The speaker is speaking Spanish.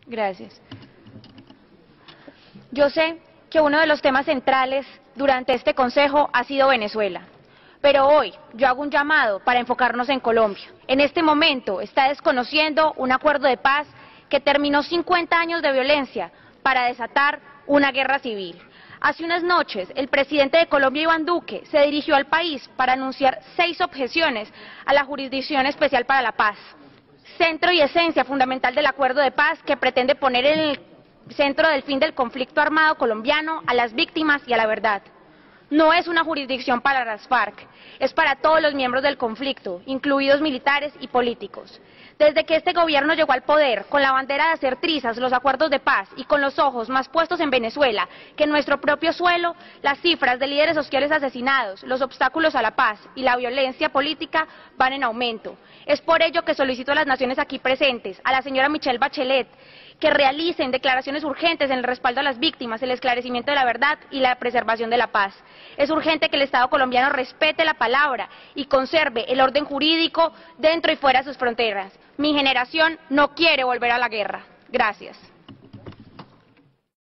Gracias. Yo sé que uno de los temas centrales durante este Consejo ha sido Venezuela, pero hoy yo hago un llamado para enfocarnos en Colombia. En este momento está desconociendo un acuerdo de paz que terminó 50 años de violencia para desatar una guerra civil. Hace unas noches, el presidente de Colombia, Iván Duque, se dirigió al país para anunciar 6 objeciones a la Jurisdicción Especial para la Paz, centro y esencia fundamental del acuerdo de paz que pretende poner en el centro del fin del conflicto armado colombiano a las víctimas y a la verdad. No es una jurisdicción para las FARC, es para todos los miembros del conflicto, incluidos militares y políticos. Desde que este gobierno llegó al poder, con la bandera de hacer trizas los acuerdos de paz y con los ojos más puestos en Venezuela que en nuestro propio suelo, las cifras de líderes sociales asesinados, los obstáculos a la paz y la violencia política van en aumento. Es por ello que solicito a las naciones aquí presentes, a la señora Michelle Bachelet, que realicen declaraciones urgentes en el respaldo a las víctimas, el esclarecimiento de la verdad y la preservación de la paz. Es urgente que el Estado colombiano respete la palabra y conserve el orden jurídico dentro y fuera de sus fronteras. Mi generación no quiere volver a la guerra. Gracias.